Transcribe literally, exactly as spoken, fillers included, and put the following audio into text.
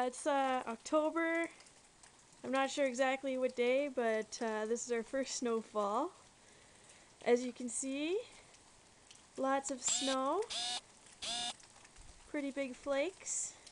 it's uh, October. I'm not sure exactly what day, but uh, this is our first snowfall. As you can see, lots of snow. Pretty big flakes.